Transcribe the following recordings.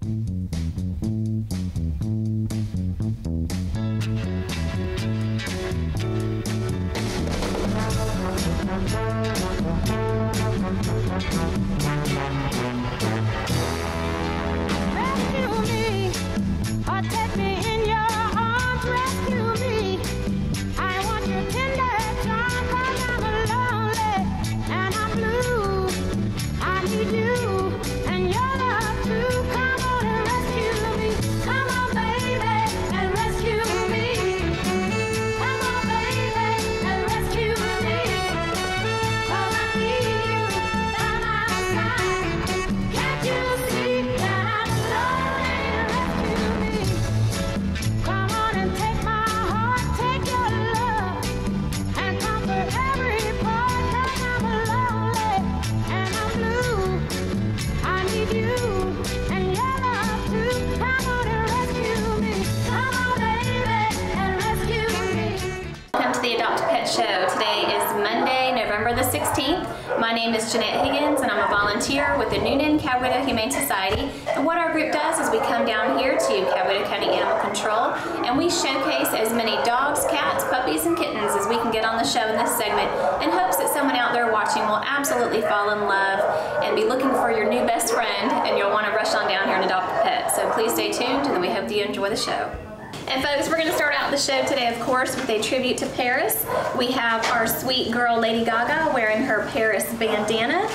Show. Today is Monday, November the 16th. My name is Jeanette Higgins and I'm a volunteer with the Newnan Coweta Humane Society. And what our group does is we come down here to Coweta County Animal Control and we showcase as many dogs, cats, puppies, and kittens as we can get on the show in this segment in hopes that someone out there watching will absolutely fall in love and be looking for your new best friend, and you'll want to rush on down here and adopt a pet. So please stay tuned and we hope that you enjoy the show. And folks, we're going to start out the show today, of course, with a tribute to Paris. We have our sweet girl, Lady Gaga, wearing her Paris bandana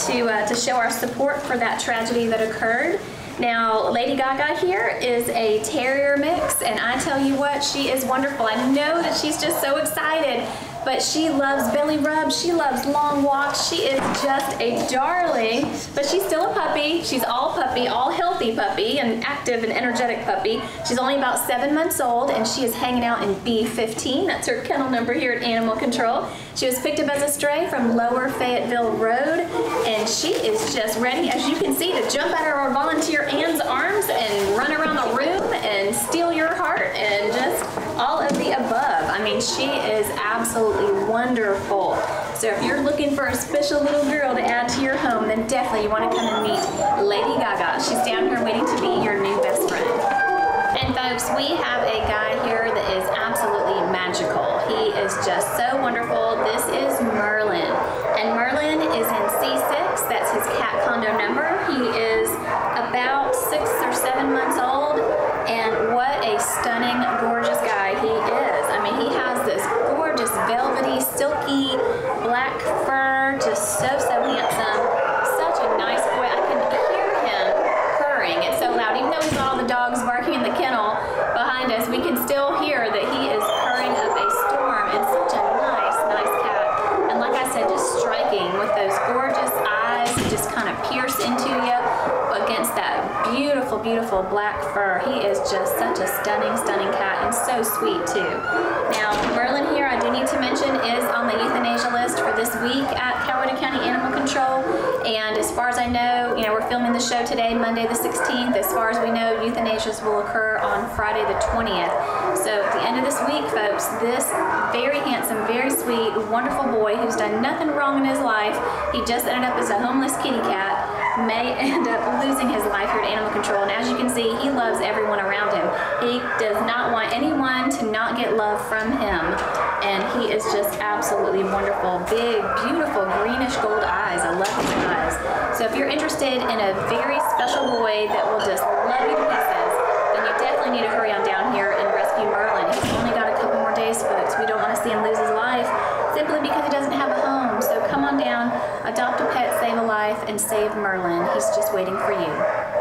to show our support for that tragedy that occurred. Now, Lady Gaga here is a terrier mix, and I tell you what, she is wonderful. I know that she's just so excited, but she loves belly rubs, she loves long walks, she is just a darling, but she's still a puppy. She's all puppy, all healthy puppy, an active and energetic puppy. She's only about 7 months old, and she is hanging out in B15. That's her kennel number here at Animal Control. She was picked up as a stray from Lower Fayetteville Road, and she is just ready, as you can see, to jump out of our volunteer Anne's arms and run around the room and steal your heart and just all of the above. I mean, she is absolutely wonderful. So if you're looking for a special little girl to add to your home, then definitely you want to come and meet Lady Gaga. She's down here waiting to be your new best friend. And folks, we have a guy here that is absolutely magical. He is just so wonderful. This is Merlin. And Merlin is in C6. That's his cat condo number. He is about 6 or 7 months old. And what a stunning, gorgeous guy he is. I mean, he has this gorgeous, velvety, silky, black fur, just so handsome. Such a nice boy. I can hear him purring. It's so loud. Even though we got all the dogs barking in the kennel behind us, we can still hear that he is purring up a storm. And such a nice cat. And like I said, just striking with those gorgeous eyes that just kind of pierce into you against that beautiful black fur. He is just such a stunning cat, and so sweet too. Now, Merlin here, I do need to mention, is on the euthanasia list for this week at Coweta County Animal Control. And as far as I know, we're filming the show today, Monday the 16th. As far as we know, euthanasias will occur on Friday the 20th. So at the end of this week, folks, this very handsome, very sweet, wonderful boy who's done nothing wrong in his life, he just ended up as a homeless kitty cat, may end up losing his life here at Animal Control. And as you can see, he loves everyone around him. He does not want anyone to not get love from him. And he is just absolutely wonderful. Big, beautiful, greenish gold eyes. I love his eyes. So if you're interested in a very special boy that will just love you to pieces, then you definitely need to hurry on down here and rescue Merlin. He's only got a couple more days, folks. We don't want to see him lose his life simply because he doesn't have a home. So come on down, adopt a pet, save a life, and save Merlin. He's just waiting for you.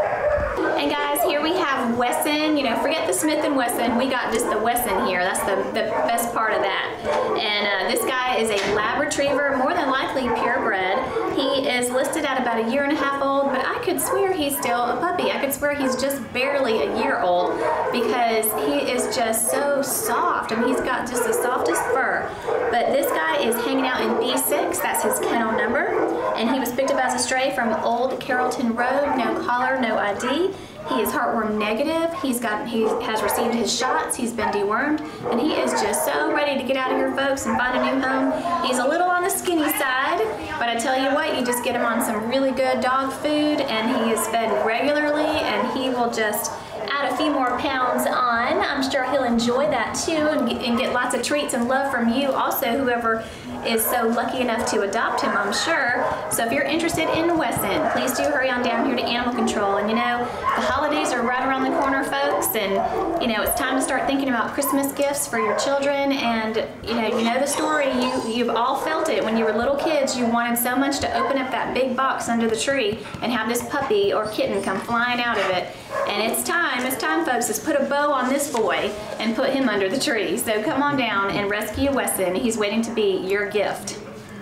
And guys, here we have Wesson. Forget the Smith & Wesson. We got just the Wesson here. That's the best part of that. And this guy is a lab retriever, more than likely purebred. He is listed at about 1.5 years old, but I could swear he's still a puppy. I could swear he's just barely 1 year old because he is just so soft. I mean, he's got just the softest fur. But this guy is hanging out in B6. That's his kennel number. And he was picked up as a stray from Old Carrollton Road. No collar, no ID. He is heartworm negative. He has received his shots. He's been dewormed, and he is just so ready to get out of here, folks, and find a new home. He's a little on the skinny side, but I tell you what, you just get him on some really good dog food, and he is fed regularly, and he will will just add a few more pounds on. I'm sure he'll enjoy that too, and get lots of treats and love from you also, whoever is so lucky enough to adopt him, I'm sure. So if you're interested in Wesson, please do hurry on down here to Animal Control. And you know, the holidays are right around the corner, folks, and you know, it's time to start thinking about Christmas gifts for your children. And you know the story, you've all felt it. When you were little kids, you wanted so much to open up that big box under the tree and have this puppy or kitten come flying out of it. And it's time, folks. Let's put a bow on this boy and put him under the tree. So come on down and rescue Wesson. He's waiting to be your gift.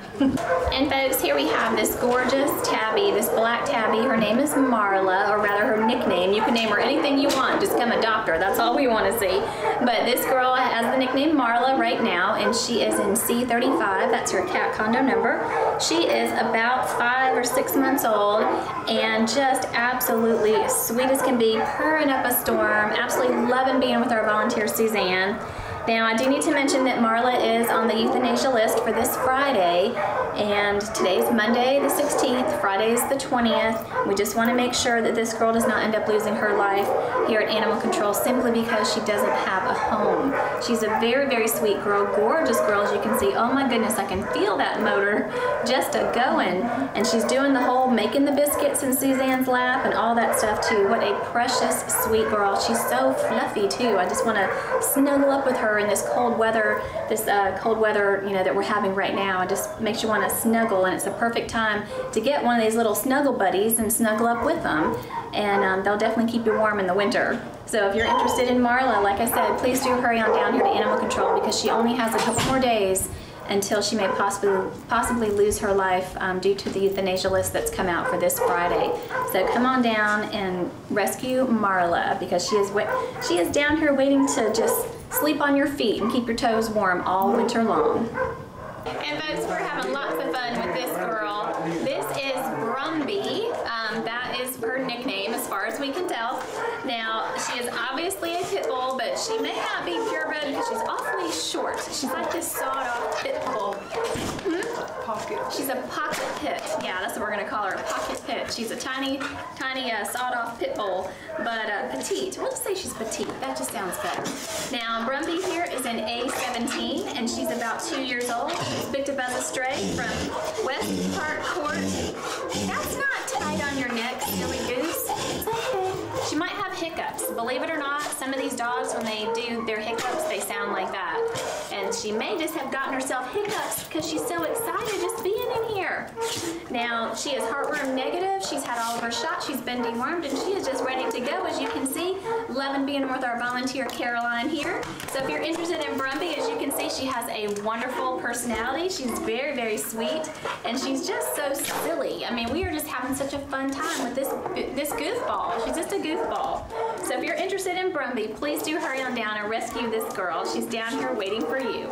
And folks, here we have this gorgeous tabby, this black tabby. Her name is Marla, or rather her nickname. You can name her anything you want, just come adopt her. That's all we want to see. But this girl has the nickname Marla right now, and she is in C35. That's her cat condo number. She is about 5 or 6 months old and just absolutely sweet as can be, purring up a storm, absolutely loving being with our volunteer Suzanne. Now, I do need to mention that Marla is on the euthanasia list for this Friday, and today's Monday the 16th, Friday's the 20th. We just want to make sure that this girl does not end up losing her life here at Animal Control simply because she doesn't have a home. She's a very, very sweet girl, gorgeous girl, as you can see. Oh my goodness, I can feel that motor just a-going. And she's doing the whole making the biscuits in Suzanne's lap and all that stuff too. What a precious, sweet girl. She's so fluffy too. I just want to snuggle up with her in this cold weather, you know, that we're having right now. It just makes you want to snuggle, and it's a perfect time to get one of these little snuggle buddies and snuggle up with them, and they'll definitely keep you warm in the winter. So if you're interested in Marla, like I said, please do hurry on down here to Animal Control, because she only has a couple more days until she may possibly lose her life due to the euthanasia list that's come out for this Friday. So come on down and rescue Marla, because she is down here waiting to just sleep on your feet and keep your toes warm all winter long. And folks, we're having lots of fun with this girl. This is Brumby. That is her nickname as far as we can tell. Now, she is obviously a pit bull, but she may not be purebred because she's awfully short. She's like this sawed-off pit bull. Pocket. She's a pocket pit. Yeah, that's what we're going to call her, a pocket pit. She's a tiny sawed-off pit bull, but petite. We'll just say she's petite. That just sounds better. Now, Brumby here is an A17, and she's about 2 years old. She's picked up as a stray from West Park Court. That's not tight on your neck, silly goose. It's okay. She might have hiccups. Believe it or not, some of these dogs, when they do their hiccups, they sound like that. And she may just have gotten herself hiccups because she's so excited just being in here. Now, she is heartworm negative. She's had all of her shots. She's been dewormed, and she is just ready to go, as you can see. Loving being with our volunteer Caroline here. So if you're interested in Brumby, as you can see, she has a wonderful personality. She's very, very sweet, and she's just so silly. I mean, we are just having such a fun time with this goofball. She's just a goofball. So if you're interested in Brumby, please do hurry on down and rescue this girl. She's down here waiting for you.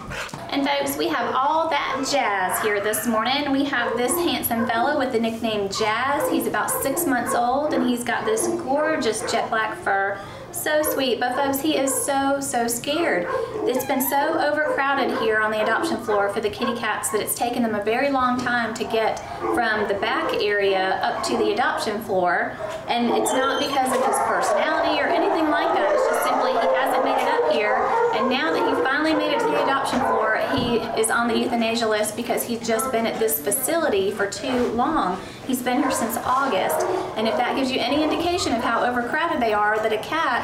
And folks, we have all that jazz here this morning. We have this handsome fellow with the nickname Jazz. He's about 6 months old, and he's got this gorgeous jet black fur. So sweet, but folks, he is so scared. It's been so overcrowded here on the adoption floor for the kitty cats that it's taken them a very long time to get from the back area up to the adoption floor. And it's not because of his personality or anything like that. It's just simply he hasn't made it up here. And now that he finally made it to the adoption floor, he is on the euthanasia list because he's just been at this facility for too long. He's been here since August. And if that gives you any indication of how overcrowded they are, that a cat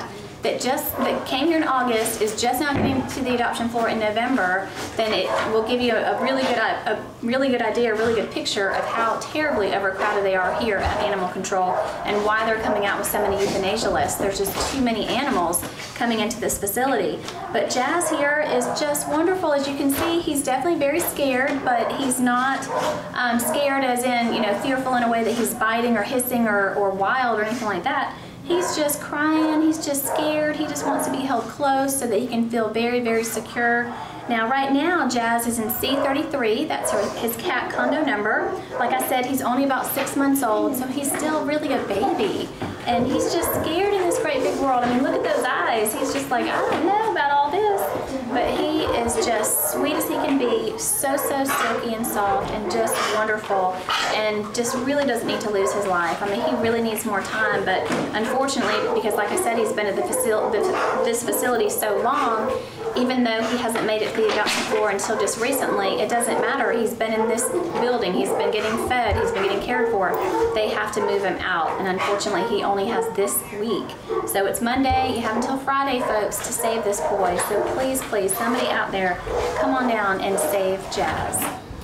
that came here in August is just now getting to the adoption floor in November, then it will give you a really good idea, a really good picture of how terribly overcrowded they are here at Animal Control and why they're coming out with so many euthanasia lists. There's just too many animals coming into this facility. But Jazz here is just wonderful. As you can see, he's definitely very scared, but he's not scared as in, you know, fearful in a way that he's biting or hissing or wild or anything like that. He's just crying, he's just scared, he just wants to be held close so that he can feel very secure. Now right now, Jazz is in C33, that's his cat condo number. Like I said, he's only about 6 months old, so he's still really a baby. And he's just scared in this great big world. I mean, look at those eyes. He's just like, I don't know about all this. But he is just sweet as he can be, so silky and soft and just wonderful, and just really doesn't need to lose his life. I mean, he really needs more time, but unfortunately, because like I said, he's been at this facility so long, even though he hasn't made it to the adoption floor until just recently, it doesn't matter. He's been in this building, he's been getting fed, he's been getting cared for. They have to move him out, and unfortunately he only has this week. So it's Monday, you have until Friday, folks, to save this boy. So please, somebody out there, come on down and save Jazz.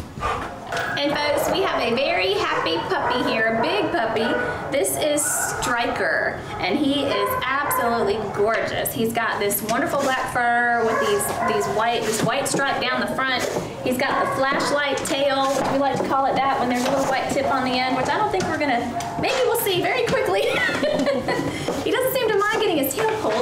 And folks, we have a very happy puppy here, a big puppy. This is Striker, and he is absolutely gorgeous. He's got this wonderful black fur with this white stripe down the front. He's got the flashlight tail, which we like to call it that, when there's a little white tip on the end, which I don't think we're gonna, maybe we'll see very quickly. He doesn't seem to mind getting his tail pulled.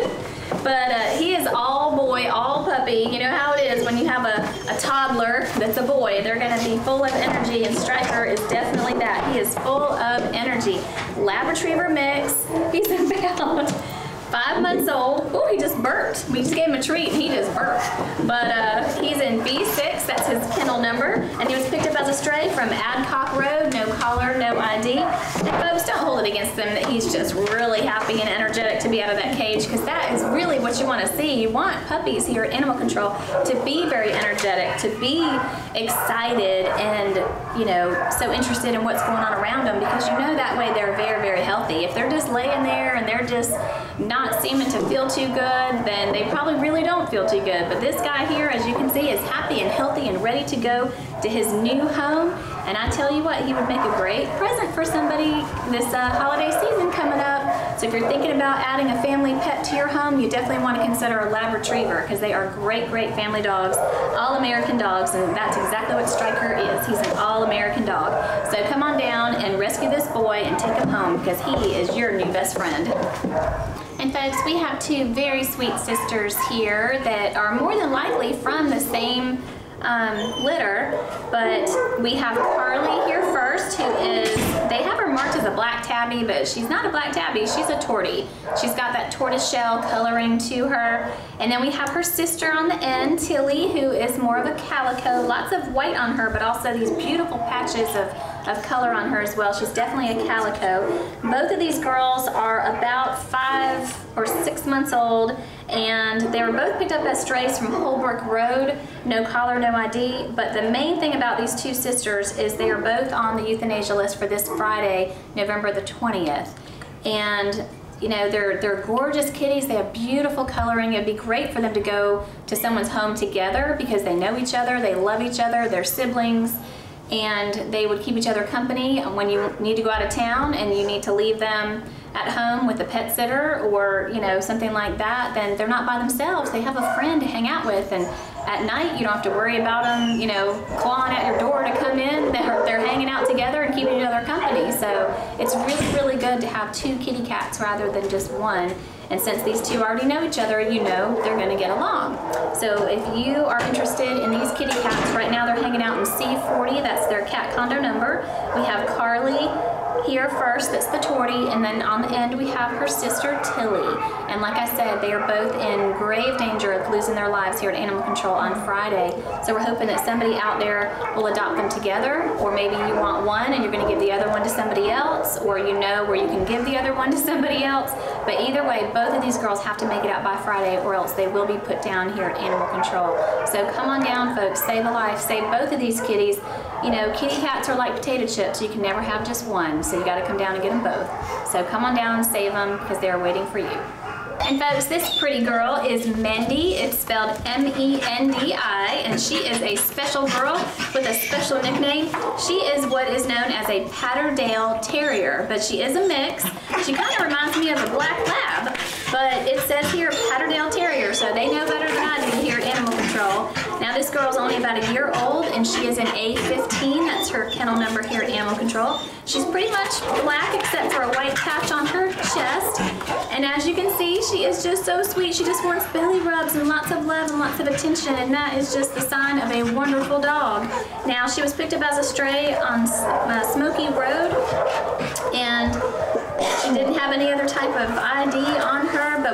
But he is all boy, all puppy. You know how it is when you have a toddler that's a boy. They're going to be full of energy, and Striker is definitely that. He is full of energy. Lab Retriever mix. He's about 5 months old. Oh, he just burped. We just gave him a treat and he just burped. But he's in B6, that's his kennel number, and he was picked up as a stray from Adcock Road, no collar, no ID. And folks, don't hold it against him that he's just really happy and energetic to be out of that cage, because that is really what you want to see. You want puppies here at Animal Control to be very energetic, to be excited and, you know, so interested in what's going on around them, because you know that way they're very, very healthy. If they're just laying there and they're just not seeming to feel too good, then they probably really don't feel too good. But this guy here, as you can see, is happy and healthy and ready to go to his new home. And I tell you what, he would make a great present for somebody this holiday season coming up. So if you're thinking about adding a family pet to your home, you definitely want to consider a Lab Retriever, because they are great, great family dogs, all-American dogs, and that's exactly what Striker is. He's an all-American dog. So come on down and rescue this boy and take him home, because he is your new best friend. And folks, we have two very sweet sisters here that are more than likely from the same litter, but we have Carly here first, who is, they have her marked as a black tabby, but she's not a black tabby, she's a tortie. She's got that tortoiseshell coloring to her. And then we have her sister on the end, Tilly, who is more of a calico, lots of white on her, but also these beautiful patches of color on her as well. She's definitely a calico. Both of these girls are about 5 or 6 months old, and they were both picked up as strays from Holbrook Road, no collar, no ID. But the main thing about these two sisters is they are both on the euthanasia list for this Friday, November the 20th. And you know, they're gorgeous kitties. They have beautiful coloring. It'd be great for them to go to someone's home together, because they know each other, they love each other, they're siblings, and they would keep each other company when you need to go out of town and you need to leave them at home with a pet sitter or, you know, something like that. Then they're not by themselves. They have a friend to hang out with, and at night you don't have to worry about them, you know, clawing at your door to come in. They're hanging out together and keeping each other company. So it's really, really good to have two kitty cats rather than just one. And since these two already know each other, you know they're going to get along. So if you are interested in these kitty cats, right now they're hanging out in C40. That's their cat condo number. We have Carly here first, that's the tortie, and then on the end we have her sister Tilly. And like I said, they are both in grave danger of losing their lives here at Animal Control on Friday. So we're hoping that somebody out there will adopt them together, or maybe you want one and you're going to give the other one to somebody else, or you know where you can give the other one to somebody else. But either way, both of these girls have to make it out by Friday, or else they will be put down here at Animal Control. So come on down, folks, save a life, save both of these kitties. You know, kitty cats are like potato chips. You can never have just one, so you got to come down and get them both. So come on down and save them, because they are waiting for you. And folks, this pretty girl is Mendy. It's spelled M-E-N-D-I, and she is a special girl with a special nickname. She is what is known as a Patterdale Terrier, but she is a mix. She kind of reminds me of a black lab, but it says here Patterdale Terrier, so they know better than I do here at Animal Control. Now this girl's only about a year old, and she is an A15. That's her kennel number here at Animal Control. She's pretty much black except for a white patch on her chest. And as you can see, she is just so sweet. She just wants belly rubs and lots of love and lots of attention, and that is just the sign of a wonderful dog. Now, she was picked up as a stray on Smoky Road, and she didn't have any other type of ID on her, but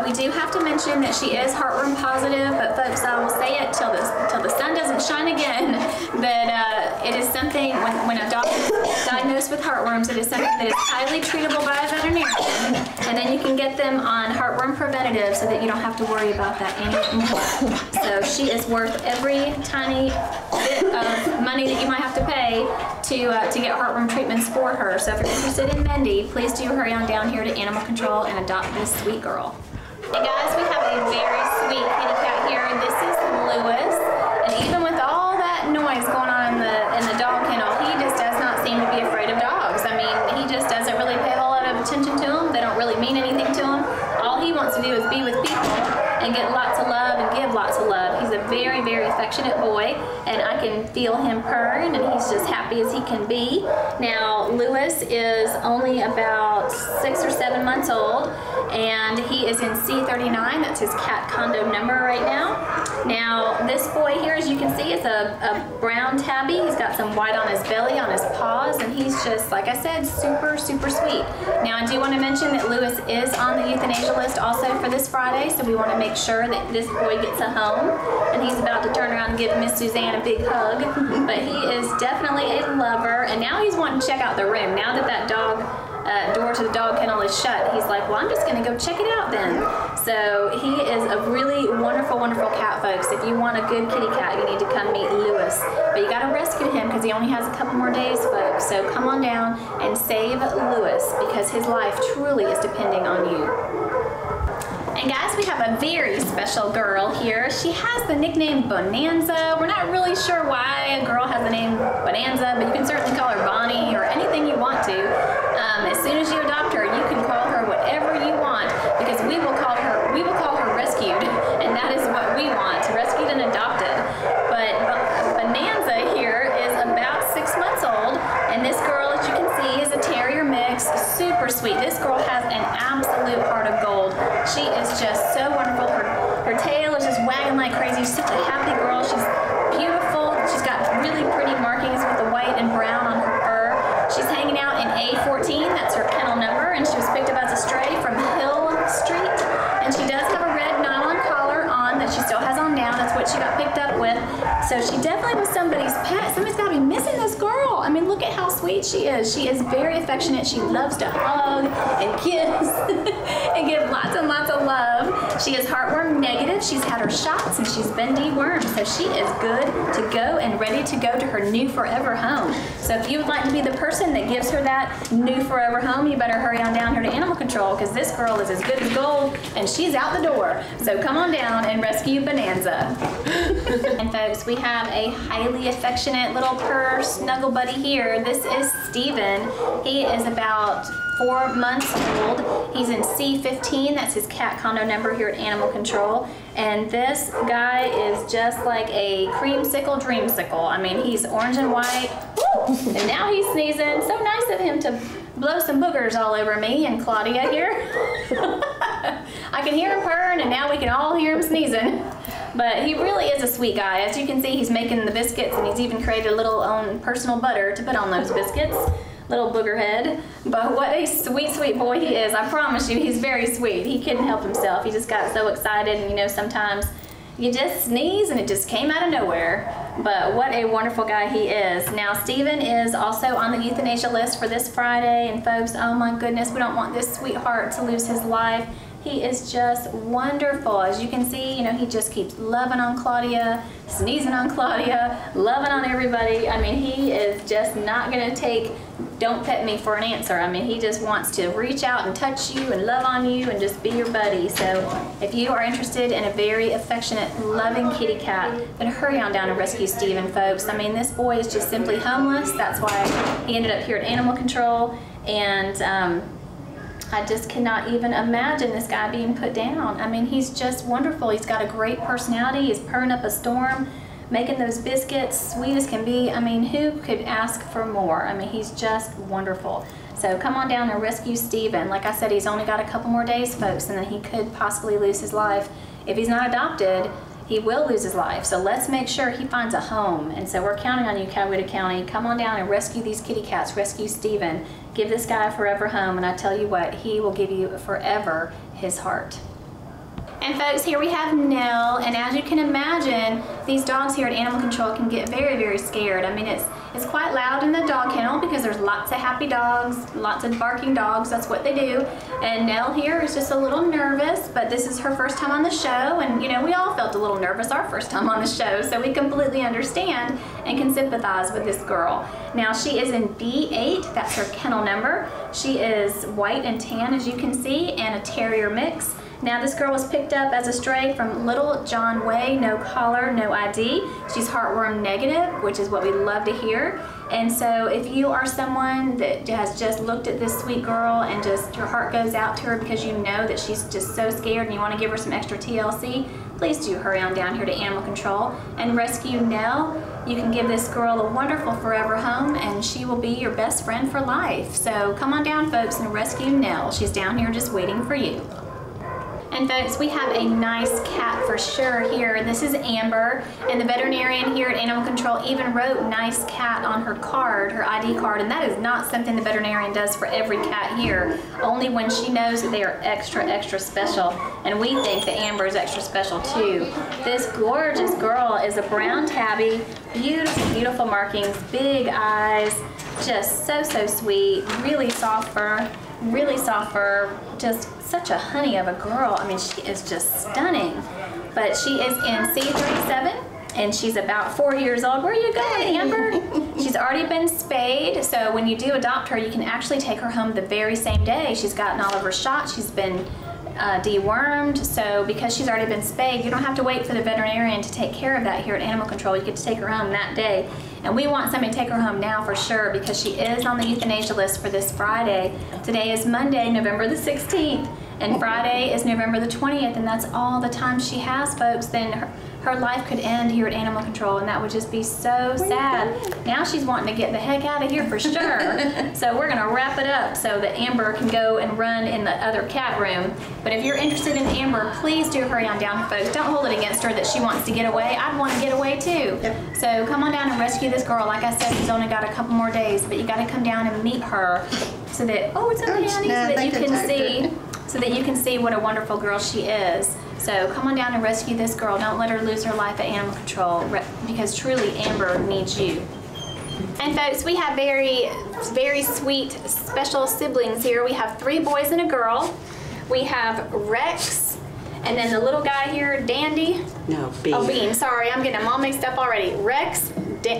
we do have to mention that she is heartworm positive, but folks, I will say it till the sun doesn't shine again, that it is something, when a dog is diagnosed with heartworms, it is something that is highly treatable by a veterinarian, and then you can get them on heartworm preventative so that you don't have to worry about that anymore. So she is worth every tiny bit of money that you might have to pay to get heartworm treatments for her. So if you're interested in Mendy, please do hurry on down here to Animal Control and adopt this sweet girl. Hey guys, we have a very sweet kitty cat here, and this is Lewis. And even with all that noise going on in the dog kennel, he just does not seem to be afraid of dogs. I mean, he just doesn't really pay a whole lot of attention to them. They don't really mean anything to him. All he wants to do is be with people and get lots of love and give lots of love. He's a very, very affectionate boy, and I can feel him purring, and he's just happy as he can be. Now, Lewis is only about 6 or 7 months old, and he is in C39. That's his cat condo number right now. Now, this boy here, as you can see, is a brown tabby. He's got some white on his belly, on his paws, and he's just, like I said, super, super sweet. Now, I do want to mention that Lewis is on the euthanasia list also for this Friday, so we want to make sure that this boy gets a home, and he's about to turn around and give Miss Suzanne a big hug, but he is definitely a lover, and now he's wanting to check out the room. Now that that dog door to the dog kennel is shut, he's like, well, I'm just going to go check it out then. So he is a really wonderful, wonderful cat, folks. If you want a good kitty cat, you need to come meet Lewis. But you got to rescue him because he only has a couple more days, folks. So come on down and save Lewis because his life truly is depending on you. And guys, we have a very special girl here. She has the nickname Bonanza. We're not really sure why a girl has the name Bonanza, but you can certainly call her Bonnie or anything you want to. As soon as you adopt her, you can call her whatever you want because we will call her rescued, and that is what we want, rescued and adopted. But Bonanza here is about 6 months old, and this girl, as you can see, is a terrier mix, super sweet. This girl has an absolute heart of gold. She is just so wonderful. Her tail is just wagging like crazy. She's such a happy girl. She's beautiful. She's got really pretty markings with the white and brown on her fur. She's hanging out in A14. That's her kennel number, and she was picked up as a stray from Hill Street. And she does have a red nylon collar on that she still has on now. That's what she got picked up with. So she definitely was somebody's pet. Somebody's got to be missing this girl. I mean, look at how sweet she is. She is very affectionate. She loves to hug and kiss and give lots and lots of love. She is heartworm negative. She's had her shots and she's been dewormed. So she is good to go and ready to go to her new forever home. So if you would like to be the person that gives her that new forever home, you better hurry on down here to Animal Control because this girl is as good as gold and she's out the door. So come on down and rescue Bonanza. And folks, we have a highly affectionate little purr snuggle buddy here. This is Steven. He is about 4 months old. He's in C15. That's his cat condo number here at Animal Control. And this guy is just like a creamsicle dreamsicle. I mean, he's orange and white. And now he's sneezing. So nice of him to blow some boogers all over me and Claudia here. I can hear him purring, and now we can all hear him sneezing. But he really is a sweet guy. As you can see, he's making the biscuits, and he's even created a little own personal butter to put on those biscuits. Little booger head. But what a sweet, sweet boy he is. I promise you, he's very sweet. He couldn't help himself. He just got so excited, and you know, sometimes you just sneeze and it just came out of nowhere. But what a wonderful guy he is. Now, Steven is also on the euthanasia list for this Friday, and folks, oh my goodness, we don't want this sweetheart to lose his life. He is just wonderful. As you can see, you know, he just keeps loving on Claudia, sneezing on Claudia, loving on everybody. I mean, he is just not gonna take "don't pet me" for an answer. I mean, he just wants to reach out and touch you and love on you and just be your buddy. So if you are interested in a very affectionate, loving kitty cat, then hurry on down and rescue Steven, folks. I mean, this boy is just simply homeless. That's why he ended up here at Animal Control, and I just cannot even imagine this guy being put down. I mean, he's just wonderful. He's got a great personality. He's purring up a storm, making those biscuits sweet as can be. I mean, who could ask for more? I mean, he's just wonderful. So come on down and rescue Steven. Like I said, he's only got a couple more days, folks, and then he could possibly lose his life. If he's not adopted, he will lose his life. So let's make sure he finds a home. And so we're counting on you, Coweta County. Come on down and rescue these kitty cats, rescue Steven. Give this guy a forever home, and I tell you what, he will give you forever his heart. And folks, here we have Nell, and as you can imagine, these dogs here at Animal Control can get very, very scared. I mean, it's quite loud in the dog kennel because there's lots of happy dogs, lots of barking dogs, that's what they do. And Nell here is just a little nervous, but this is her first time on the show, and you know, we all felt a little nervous our first time on the show, so we completely understand and can sympathize with this girl. Now, she is in B8, that's her kennel number. She is white and tan, as you can see, and a terrier mix. Now, this girl was picked up as a stray from Little John Way, no collar, no ID. She's heartworm negative, which is what we love to hear. And so if you are someone that has just looked at this sweet girl and just your heart goes out to her because you know that she's just so scared and you want to give her some extra TLC, please do hurry on down here to Animal Control and rescue Nell. You can give this girl a wonderful forever home and she will be your best friend for life. So come on down, folks, and rescue Nell. She's down here just waiting for you. And folks, we have a nice cat for sure here. This is Amber, and the veterinarian here at Animal Control even wrote nice cat on her card, her ID card, and that is not something the veterinarian does for every cat here, only when she knows that they are extra, extra special, and we think that Amber is extra special too. This gorgeous girl is a brown tabby, beautiful, beautiful markings, big eyes, just so, so sweet, really soft fur, just such a honey of a girl. I mean, she is just stunning. But she is in C37 and she's about 4 years old. Where are you going, Amber? She's already been spayed, so when you do adopt her, you can actually take her home the very same day. She's gotten all of her shots. She's been dewormed, so because she's already been spayed, you don't have to wait for the veterinarian to take care of that here at Animal Control. You get to take her home that day. And we want somebody to take her home now for sure because she is on the euthanasia list for this Friday. Today is Monday, November the 16th, and Friday is November the 20th, and that's all the time she has, folks. Then her life could end here at Animal Control, and that would just be so sad. Now she's wanting to get the heck out of here for sure. So we're gonna wrap it up so that Amber can go and run in the other cat room. But if you're interested in Amber, please do hurry on down, folks. Don't hold it against her that she wants to get away. I'd want to get away too. Yep. So come on down and rescue this girl. Like I said, she's only got a couple more days, but you gotta come down and meet her so that, oh, it's okay, honey, so that you can see. So that you can see what a wonderful girl she is. So come on down and rescue this girl. Don't let her lose her life at Animal Control because truly Amber needs you. And folks, we have very, very sweet special siblings here. We have 3 boys and a girl. We have Rex, and then the little guy here, Dandy. No, Bean. Oh, Bean, sorry, I'm getting them all mixed up already. Rex,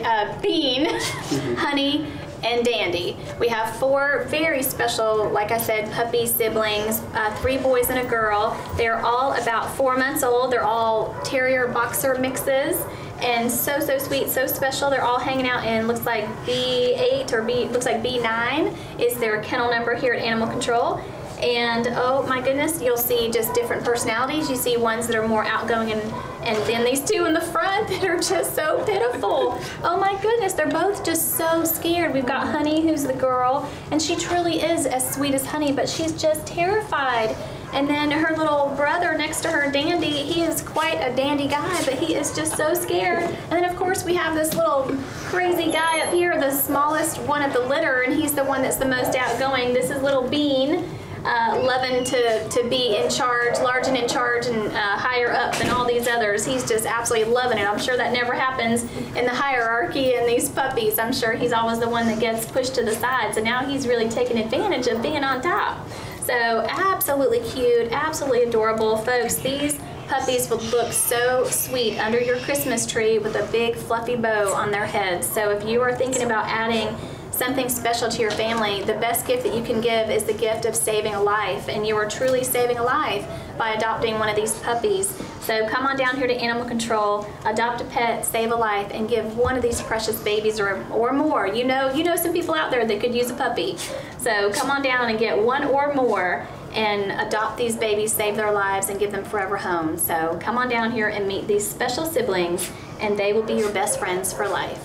Bean, Honey, and Dandy. We have 4 very special, like I said, puppy siblings, 3 boys and a girl. They're all about 4 months old. They're all terrier boxer mixes, and so, so sweet, so special. They're all hanging out in, looks like B8 or looks like B9 is their kennel number here at Animal Control. And oh my goodness, you'll see just different personalities. You see ones that are more outgoing and then these 2 in the front that are just so pitiful. Oh my goodness, they're both just so scared. We've got Honey, who's the girl, and she truly is as sweet as Honey, but she's just terrified. And then her little brother next to her, Dandy, he is quite a dandy guy, but he is just so scared. And then of course we have this little crazy guy up here, the smallest one of the litter, and he's the one that's the most outgoing. This is little Bean. Loving to be in charge, large and in charge, and higher up than all these others. He's just absolutely loving it. I'm sure that never happens in the hierarchy in these puppies. I'm sure he's always the one that gets pushed to the side. So now he's really taking advantage of being on top. So absolutely cute, absolutely adorable. Folks, these puppies would look so sweet under your Christmas tree with a big fluffy bow on their heads. So if you are thinking about adding something special to your family, the best gift that you can give is the gift of saving a life, and you are truly saving a life by adopting one of these puppies. So come on down here to Animal Control, adopt a pet, save a life, and give one of these precious babies or more. You know some people out there that could use a puppy. So come on down and get 1 or more and adopt these babies, save their lives, and give them forever homes. So come on down here and meet these special siblings, and they will be your best friends for life.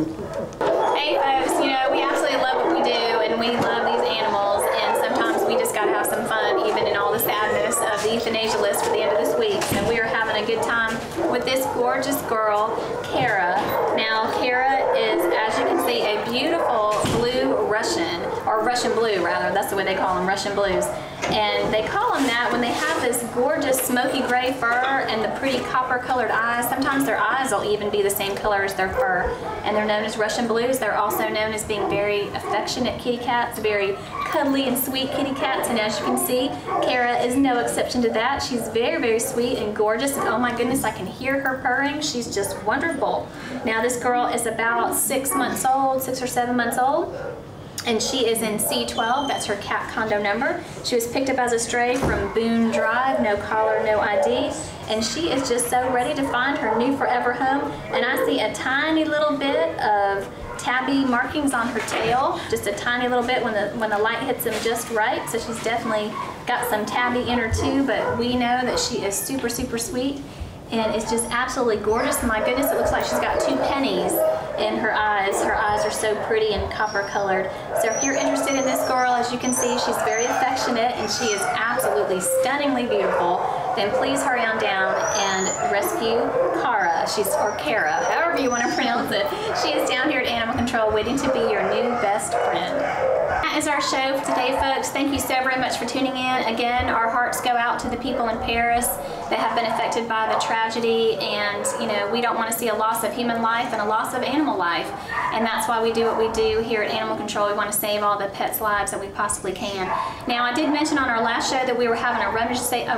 Hey folks, you know, we absolutely love what we do, and we love these animals, and sometimes we just gotta have some fun even in all the sadness of the euthanasia list for the end of this week. And we are having a good time with this gorgeous girl, Kara. Now, Kara is, as you can see, a beautiful blue Russian, or Russian blue rather, that's the way they call them, Russian blues. And they call them that when they have this gorgeous smoky gray fur and the pretty copper colored eyes. Sometimes their eyes will even be the same color as their fur. And they're known as Russian Blues. They're also known as being very affectionate kitty cats, very cuddly and sweet kitty cats. And as you can see, Kara is no exception to that. She's very, very sweet and gorgeous. And oh my goodness, I can hear her purring. She's just wonderful. Now this girl is about 6 months old, 6 or 7 months old. And she is in C12, that's her cat condo number. She was picked up as a stray from Boone Drive, no collar, no ID. And she is just so ready to find her new forever home. And I see a tiny little bit of tabby markings on her tail, just a tiny little bit when the light hits them just right. So she's definitely got some tabby in her too, but we know that she is super, super sweet. And it's just absolutely gorgeous. My goodness, it looks like she's got 2 pennies in her eyes. Her eyes are so pretty and copper colored. So if you're interested in this girl, as you can see, she's very affectionate and she is absolutely stunningly beautiful. Then please hurry on down and rescue Kara. Or Kara, however you want to pronounce it. She is down here at Animal Control waiting to be your new best friend. That is our show for today, folks. Thank you so very much for tuning in. Again, our hearts go out to the people in Paris that have been affected by the tragedy, and you know, we don't want to see a loss of human life and a loss of animal life, and that's why we do what we do here at Animal Control. We want to save all the pets' lives that we possibly can. Now, I did mention on our last show that we were having a rummage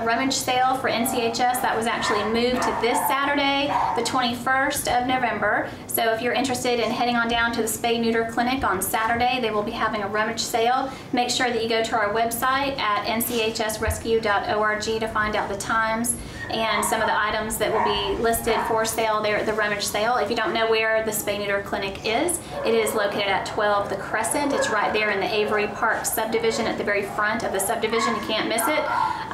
sale for NCHS. That was actually moved to this Saturday, the 21st of November. So if you're interested in heading on down to the Spay Neuter Clinic on Saturday, they will be having a rummage sale. Make sure that you go to our website at nchsrescue.org to find out the times and some of the items that will be listed for sale there at the rummage sale. If you don't know where the Spay Neuter Clinic is, it is located at 12 The Crescent. It's right there in the Avery Park subdivision at the very front of the subdivision. You can't miss it.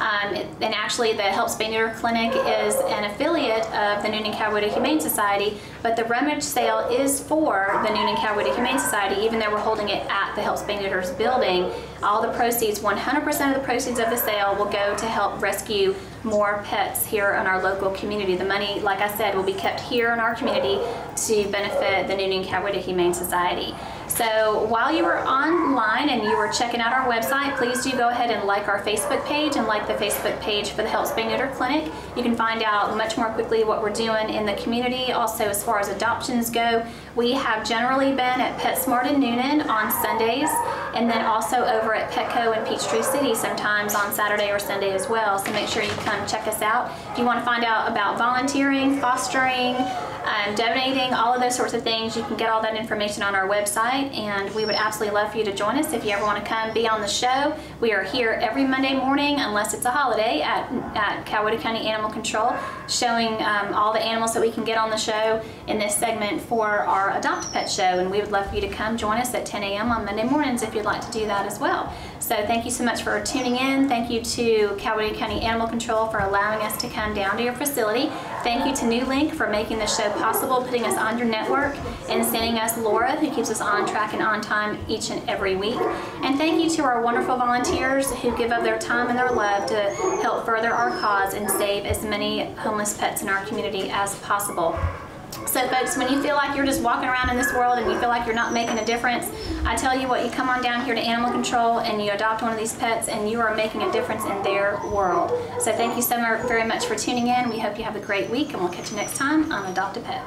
And actually the Help Spay Neuter Clinic is an affiliate of the Noonan Coweta Humane Society, but the rummage sale is for the Noonan Coweta Humane Society, even though we're holding it at the Help Spay Neuter's building. All the proceeds, 100% of the proceeds of the sale will go to help rescue more pets here in our local community. The money, like I said, will be kept here in our community to benefit the Noonan Coweta Humane Society. So while you were online and you were checking out our website, please do go ahead and like our Facebook page and like the Facebook page for the Help Spay Neuter Clinic. You can find out much more quickly what we're doing in the community. Also, as far as adoptions go, we have generally been at PetSmart in Noonan on Sundays, and then also over at Petco in Peachtree City sometimes on Saturday or Sunday as well. So make sure you come check us out. If you want to find out about volunteering, fostering, donating, all of those sorts of things, you can get all that information on our website, and we would absolutely love for you to join us if you ever want to come be on the show. We are here every Monday morning, unless it's a holiday, at Coweta County Animal Control, showing all the animals that we can get on the show in this segment for our Adopt a Pet show, and we would love for you to come join us at 10 a.m. on Monday mornings if you'd like to do that as well. So thank you so much for tuning in. Thank you to Coweta County Animal Control for allowing us to come down to your facility. Thank you to NewLink for making the show possible, putting us on your network, and sending us Laura, who keeps us on track and on time each and every week. And thank you to our wonderful volunteers who give up their time and their love to help further our cause and save as many homeless pets in our community as possible. So folks, when you feel like you're just walking around in this world and you feel like you're not making a difference, I tell you what, you come on down here to Animal Control and you adopt one of these pets and you are making a difference in their world. So thank you so very much for tuning in. We hope you have a great week, and we'll catch you next time on Adopt a Pet.